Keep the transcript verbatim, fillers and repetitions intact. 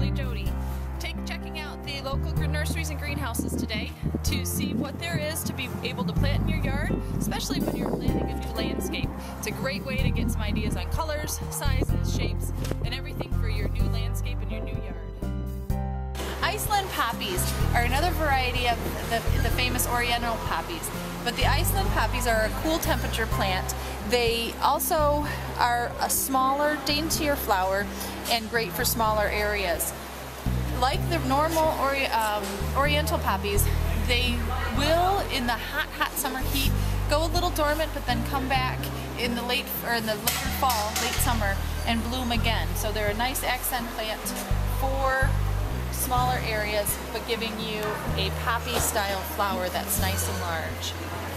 Hi, Jody. Take checking out the local nurseries and greenhouses today to see what there is to be able to plant in your yard, especially when you're planting a new landscape. It's a great way to get some ideas on colors, sizes, shapes, and everything for your new landscape and your new yard. Iceland poppies are another variety of the, the famous oriental poppies, but the Iceland poppies are a cool temperature plant. They also are a smaller, daintier flower and great for smaller areas. Like the normal ori um, oriental poppies, they will, in the hot, hot summer heat, go a little dormant, but then come back in the late or in the later fall, late summer, and bloom again. So they're a nice accent plant for smaller areas, but giving you a poppy style flower that's nice and large.